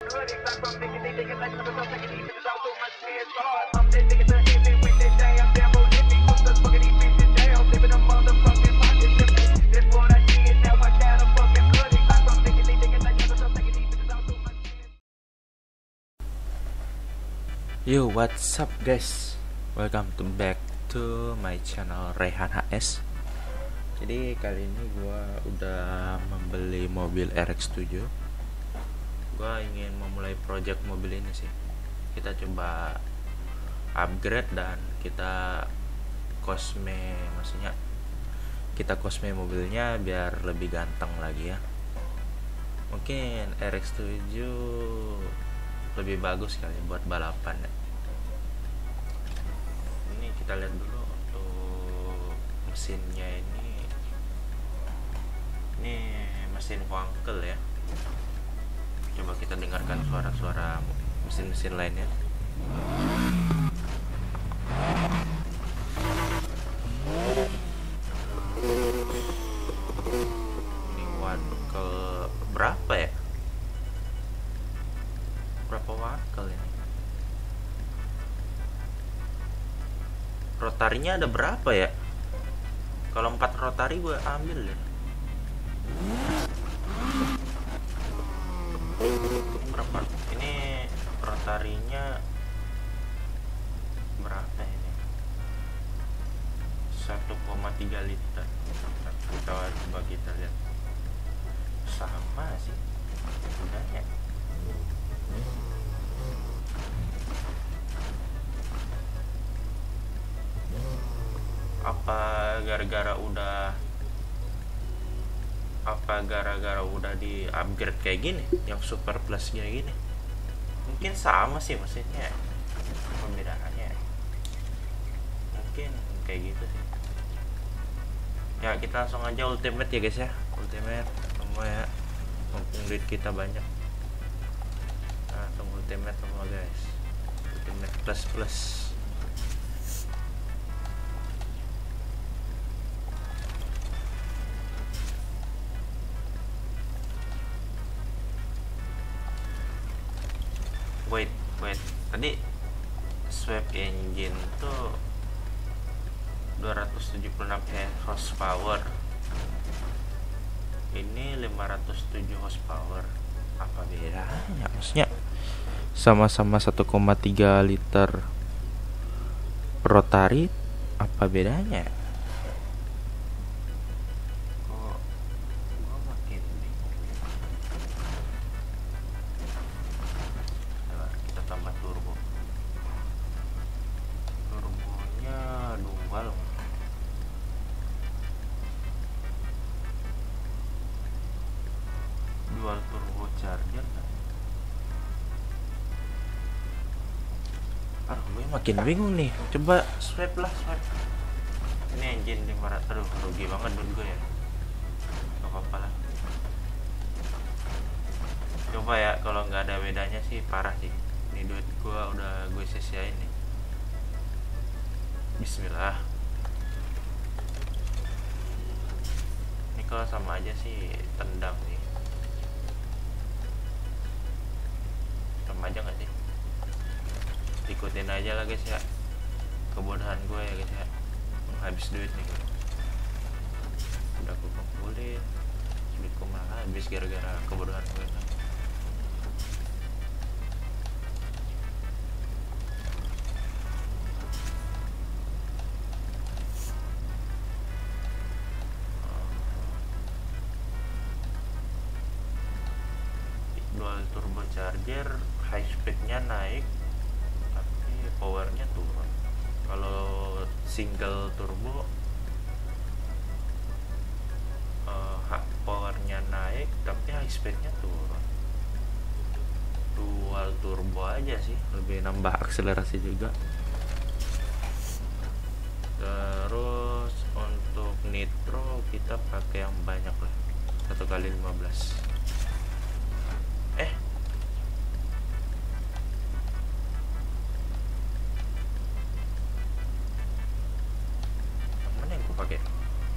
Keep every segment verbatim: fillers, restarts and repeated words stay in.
Yo, what's up guys? Welcome to back to my channel Rehan H S. Jadi kali ini gue udah membeli mobil R X tujuh. Gue ingin memulai project mobil ini sih. Kita coba upgrade dan kita cosme, maksudnya kita cosme mobilnya biar lebih ganteng lagi ya. Mungkin R X tujuh lebih bagus kali buat balapan ya. Ini kita lihat dulu untuk mesinnya ini. Ini mesin Wankel ya. Coba kita dengarkan suara-suara mesin-mesin lainnya. Ini Wankel berapa ya? Berapa Wankel ini? Rotarinya ada berapa ya? Kalau empat rotari gue ambil ya. Berapa? Ini rotarinya berapa ini? satu koma tiga liter. Kita coba kita lihat. Sama sih. Sebenarnya. Apa gara-gara udah apa gara-gara udah di upgrade kayak gini, yang super plus kayak gini? Mungkin sama sih mesinnya, pembedaannya mungkin kayak gitu sih ya. Kita langsung aja ultimate ya guys ya, ultimate semua ya, mumpung duit kita banyak. Nah, tunggu ultimate semua guys, ultimate plus plus. Wait, wait. Tadi swap engine tuh dua ratus tujuh puluh enam horsepower. Ini lima ratus tujuh horsepower. Apa bedanya? Maksudnya sama-sama satu koma tiga liter rotari, apa bedanya? Dual turbo charger. Ah, gue makin bingung nih. Coba swap lah, swap. Ini engine lima ratus. Aduh, rugi banget duit gue ya. Gak apa-apa lah. Coba ya, kalau nggak ada bedanya sih parah sih. Ini duit gue udah gue sia-siain nih. Bismillah. Ini kalau sama aja sih tendang nih. Sama aja nggak sih? Ikutin aja lah guys ya, kebodohan gue ya guys ya, habis duit nih gue. Udah gue kumpulin, duit gue malah habis gara-gara kebodohan gue kan. Dual turbo charger, high speednya naik tapi powernya turun. Kalau single turbo uh, powernya naik tapi high speednya turun. Dual turbo aja sih, lebih nambah akselerasi juga. Terus untuk nitro kita pakai yang banyak lah, satu kali lima belas. Eh mana yang gue pakai?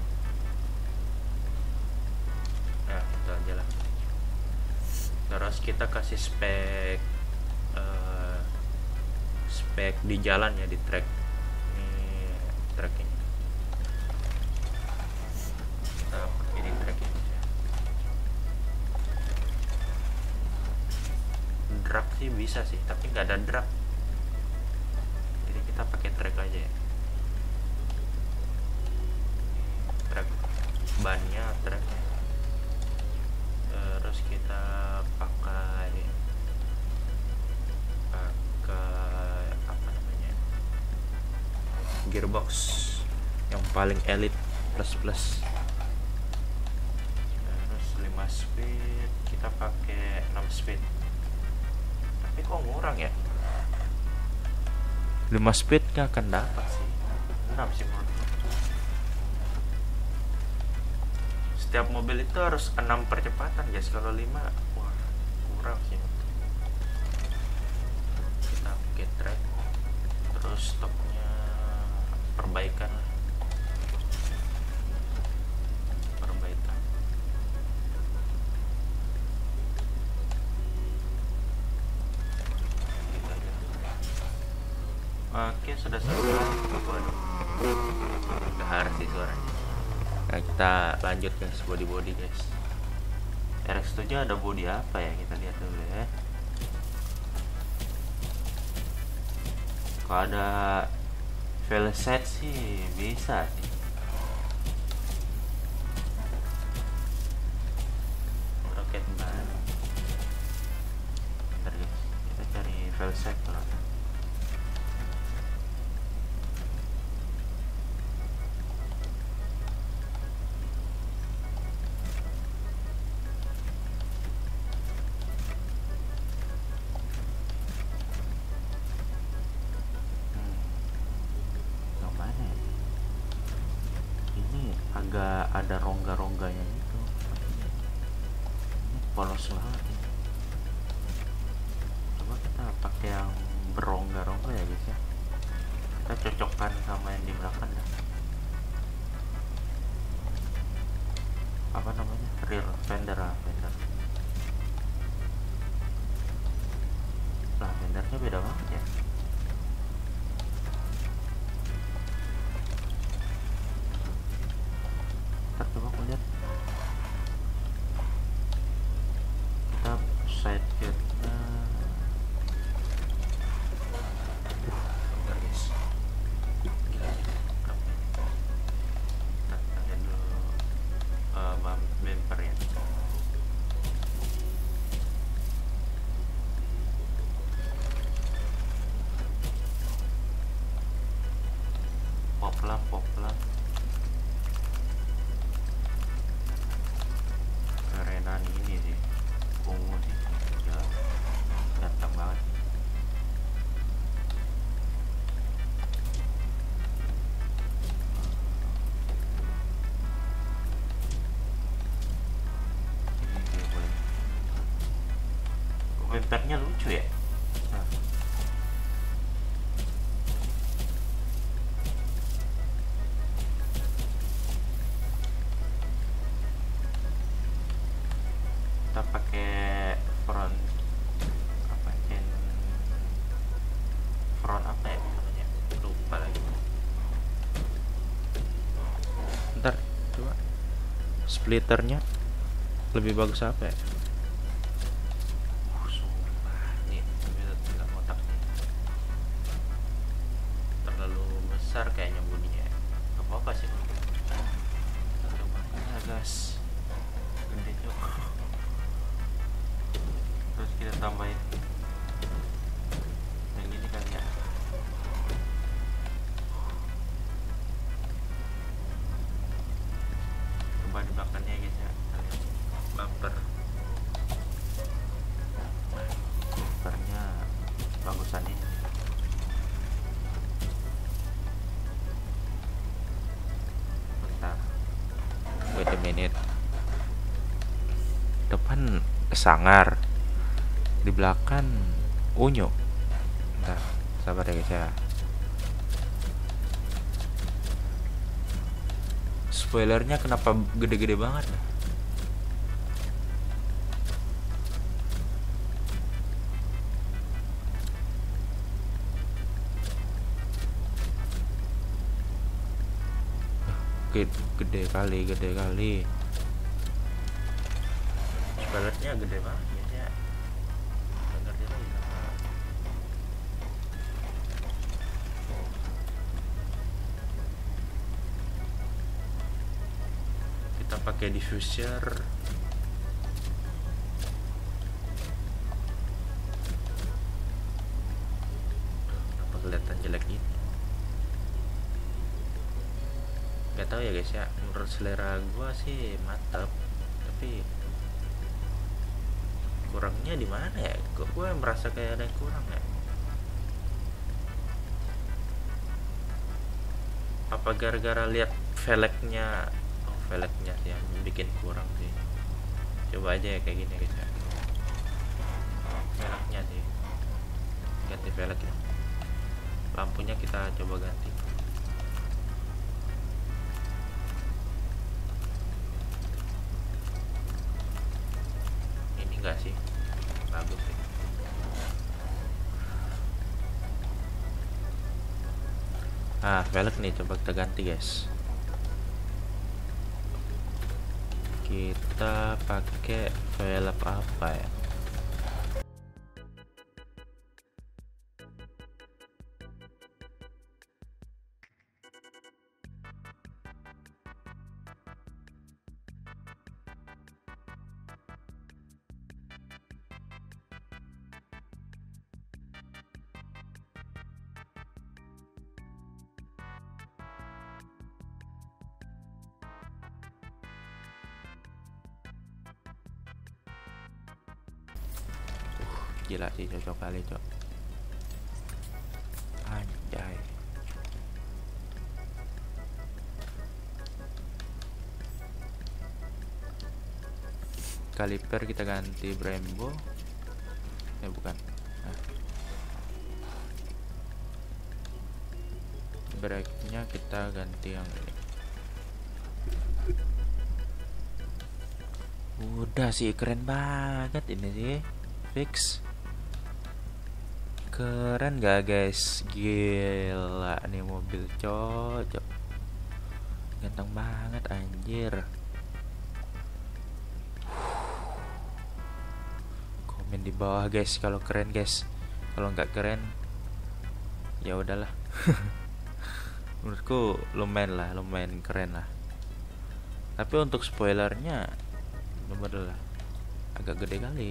Nah, itu aja lah. Terus kita kita kasih spek uh, spek di jalan ya, di track. Ini track ini kita pakai di track ini ya. Drag sih bisa sih, tapi nggak ada drag, jadi kita pakai track aja ya. Track bannya, tracknya, terus kita pakai pakai apa namanya, gearbox yang paling elit plus plus. Terus lima speed, kita pakai enam speed, tapi kok ngurang ya, lima speed nggak akan dapat sih, enam sih menurut. Setiap mobil itu harus enam percepatan guys, kalau lima wah kurang sih. Kita pakai track, terus stoknya perbaikan perbaikan gitu aja. Oke, sudah selesai. Waduh, gahar sih suaranya. Nah, kita lanjut guys, body-body guys. R X tujuh ada body apa ya, kita lihat dulu ya. Kalau ada Velocet sih bisa sih. Rocket ban. Bentar guys, kita cari Velocet dulu. Agak ada rongga-rongganya gitu, ini polos banget ya. Coba kita pakai yang berongga-rongga ya guys ya, kita cocokkan sama yang di belakang dah. Apa namanya, rear fender lah, fender lah, fendernya beda banget ya. Coba aku lihat, kita side gate'nya bentar guys, gila sih kita lihat dulu uh, bumper ya. Pop lamp, pop lamp kerenan ini sih, ungu sih, gila, ganteng banget. Ini dia boleh, bumpernya lucu ya. Nah, kita pakai front apa, chain front apa ya namanya, lupa lagi. Ntar coba splitternya lebih bagus apa ya. Uh, sumpah nih mobil tidak ngotak nih, terlalu besar kayaknya bodinya. Gak apa-apa sih, coba ya gas, gede juga. Terus kita tambahin yang ini kali ya. Coba di belakangnya guys ya, kalian bumper bumpernya bagusan ini. Bentar, wait a minute. Depan sangar, di belakang unyu. Bentar, sabar ya guys ya. Spoilernya kenapa gede-gede banget? Gede, gede kali, gede kali. Spoilernya gede banget ya. Ngerti lagi sama. Kita pakai diffuser. Kenapa kelihatan jelek gitu? Gak tahu ya guys ya. Menurut selera gua sih mantap, tapi kurangnya di mana ya? Kok gue merasa kayak ada yang kurang ya? Apa gara-gara lihat velgnya? Oh, velgnya sih yang bikin kurang sih. Coba aja ya kayak gini guys ya. Velgnya sih. Ganti velg ya. Lampunya kita coba ganti. Ini enggak sih? Bagus sih. Ah, velg nih coba kita ganti guys. Kita pakai velg apa ya? Gila sih, cocok kali cok. Anjay. Kaliper kita ganti Brembo. Eh bukan. Nah. Brake-nya kita ganti yang ini. Udah sih, keren banget ini sih. Fix. Keren gak guys? Gila nih mobil cocok. Ganteng banget anjir. Komen di bawah guys kalau keren guys. Kalau nggak keren ya udahlah. Menurutku lumayan lah, lumayan keren lah. Tapi untuk spoilernya bener lah agak gede kali.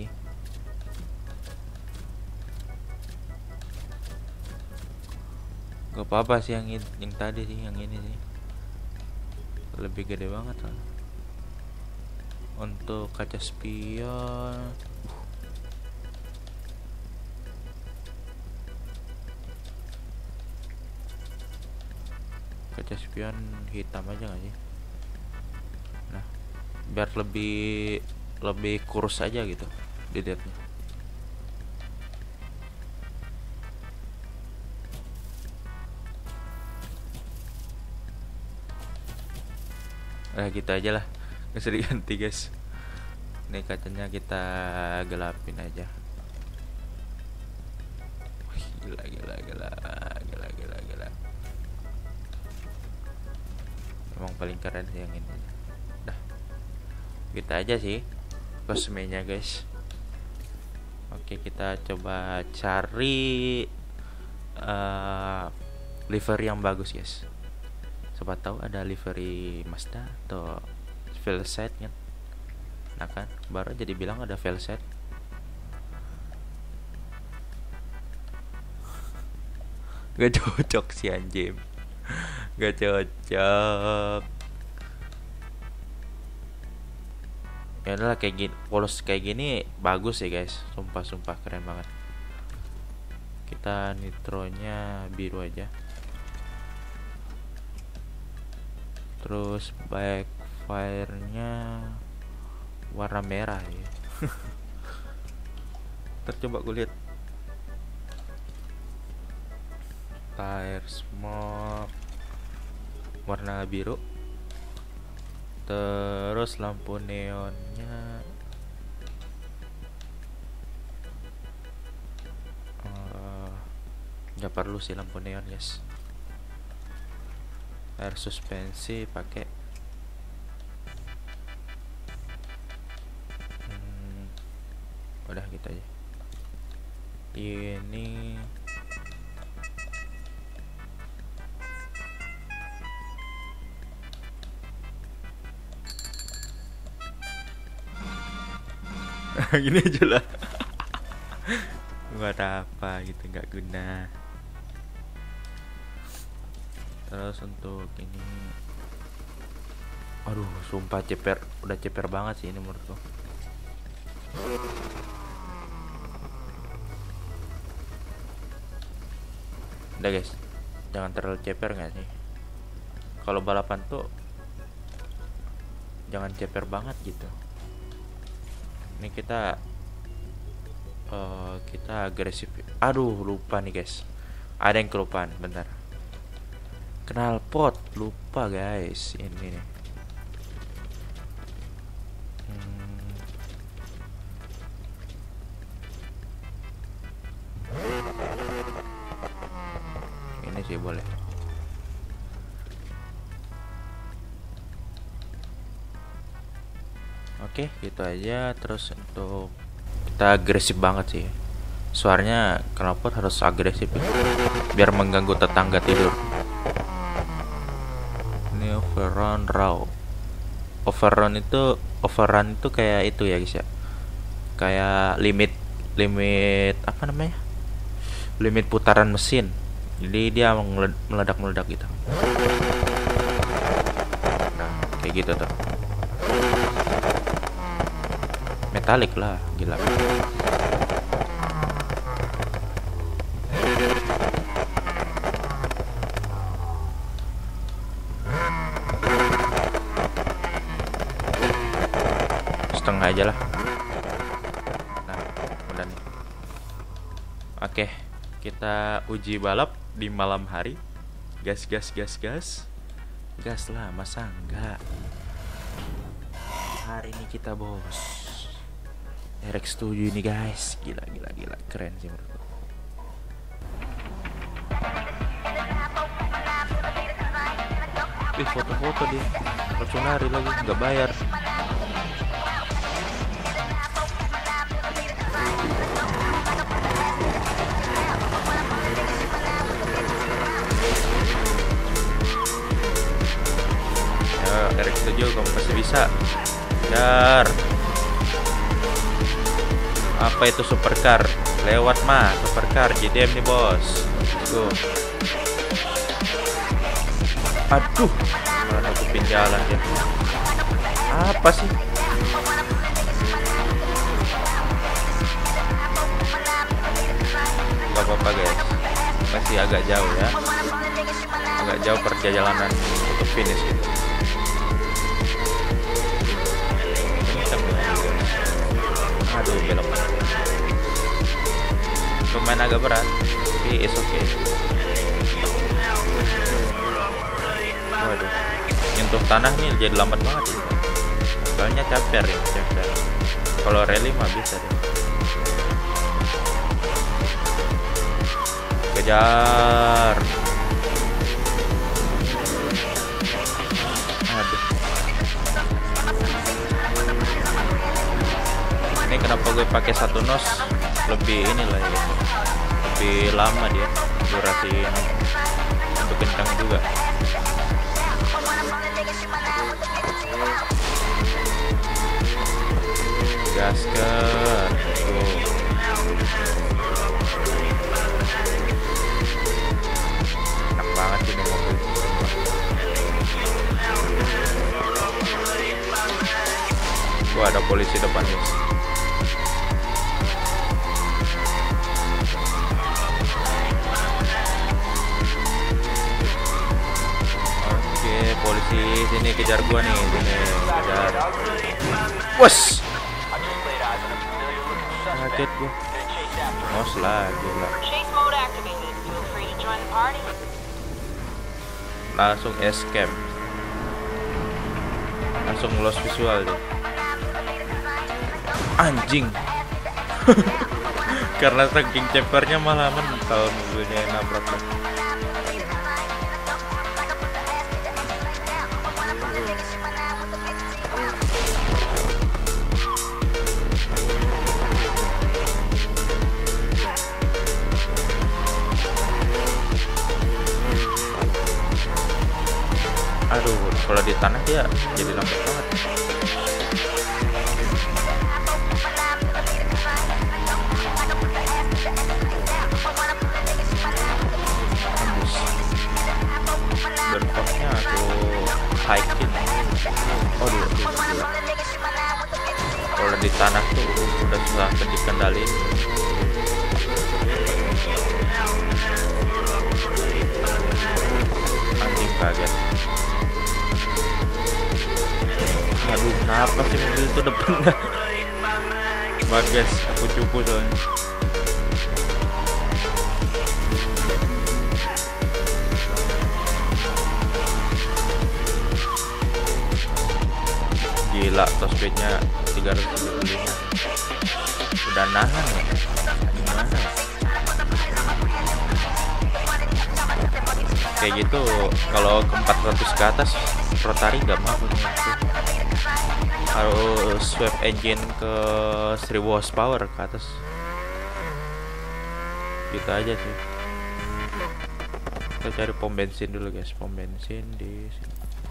Gak apa-apa sih yang yang tadi sih, yang ini sih lebih gede banget lah. Untuk kaca spion kaca spion hitam aja nggak sih? Nah, biar lebih lebih kurus aja gitu dilihatnya. Nah gitu aja lah, nggak usah diganti guys. Ini kacanya kita gelapin aja. Wih, gila gila gila gila gila gila. Emang paling keren sih yang ini. Dah, gitu aja sih kosmenya guys. Oke, kita coba cari uh, livery yang bagus guys. Siapa tahu ada livery Mazda atau Velset kan. Nah kan, baru jadi bilang ada Velset. Gak cocok sih anjim. Gak cocok. Ya udahlah kayak gini, polos kayak gini bagus ya guys. Sumpah sumpah keren banget. Kita nitronya biru aja. Terus backfire-nya warna merah ya. Tercoba gue lihat. Tire smoke warna biru. Terus lampu neonnya uh, nggak perlu sih lampu neon guys. Air suspensi pakai ini gini aja lah. Nggak ada apa gitu, nggak guna. Terus untuk ini, aduh sumpah ceper, udah ceper banget sih ini menurutku. Udah guys, jangan terlalu ceper nggak sih? Kalau balapan tuh jangan ceper banget gitu. Ini kita uh, kita agresif. Aduh lupa nih guys, ada yang kelupaan, bentar. Knalpot lupa guys, ini nih. Hmm. Ini sih boleh. Oke, gitu aja. Terus untuk kita agresif banget sih. Suaranya knalpot harus agresif ya, biar mengganggu tetangga tidur. Ini overrun raw. Overrun itu overrun itu kayak itu ya guys ya. Kayak limit limit apa namanya? Limit putaran mesin. Jadi dia meledak-meledak gitu. Nah, kayak gitu tuh. Metalik lah, gila. Setengah aja lah. Nah, udah nih. Oke, kita uji balap di malam hari. Gas, gas, gas, gas. Gas lah, masa enggak? Hari ini kita bos R X tujuh ini guys, gila gila gila, keren sih menurutku. Wih, foto-foto dia, langsung lari lagi, nggak bayar. Ya, R X tujuh kamu pasti bisa. Dar. Apa itu supercar? Lewat mah supercar J D M nih bos. Tuh. Aduh, mana nutupin jalan dia. Apa sih? Gak apa-apa guys, masih agak jauh ya. Agak jauh perjalanan untuk finish gitu. Aduh, belok. Lumayan agak berat, tapi it's okay. Waduh, nyentuh tanah nih jadi lambat banget ya. Soalnya caper ya, caper. Kalau rally mah bisa deh. Kejar. Aduh. Ini kenapa gue pakai satu nos, lebih inilah ya, lebih lama dia durasi untuk kencang juga. Gaskan tuh. Enak banget ini mobil. Wah, ada polisi depan nih. Polisi sini kejar gua nih, sini kejar. Wes. Kaget gua. Mos lagi lah. Langsung escape. Langsung lost visual deh. Anjing. Karena saking cepernya malah mental mobilnya yang nabrak. Kalau di tanah dia jadi lambat banget. Tembus. Bertoknya aku hiking. Oh dulu, dulu, dulu. Kalau di tanah tuh udah susah dikendaliin. Anjing kaget. Aduh, kenapa sih mobil itu depannya? Bagas, aku cupu soalnya. Gila, top speednya tiga ratus tujuh puluh lima. Udah nahan ya? Gimana? Kayak gitu, kalau ke empat ratus ke atas rotary nggak mau. Harus swap engine ke seribu horsepower ke atas. Gitu aja sih. Kita cari pom bensin dulu guys, pom bensin di sini.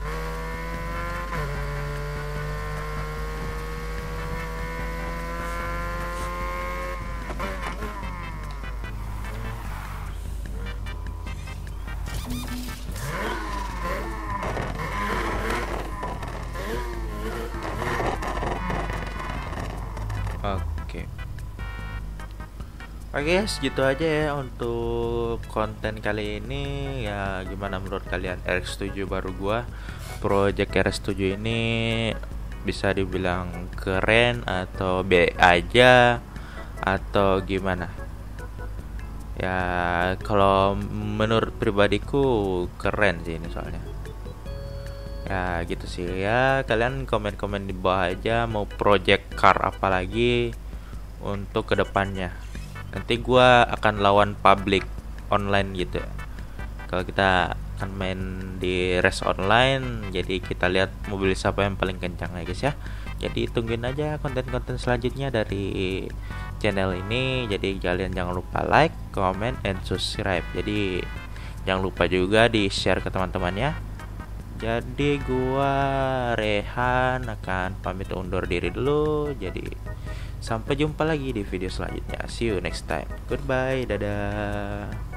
Oke. Oke guys, gitu aja ya untuk konten kali ini. Ya gimana menurut kalian R X tujuh baru gua? Project R X tujuh ini bisa dibilang keren atau B aja atau gimana? Ya kalau menurut pribadiku keren sih ini soalnya. Ya gitu sih ya, kalian komen-komen di bawah aja mau project car apa lagi untuk kedepannya. Nanti gua akan lawan public online gitu ya. Kalau kita akan main di race online, jadi kita lihat mobil siapa yang paling kencang ya guys ya. Jadi tungguin aja konten-konten selanjutnya dari channel ini. Jadi kalian jangan lupa like, comment, and subscribe. Jadi jangan lupa juga di share ke teman-temannya. Jadi gua Rehan akan pamit undur diri dulu. Jadi sampai jumpa lagi di video selanjutnya. See you next time. Goodbye, dadah.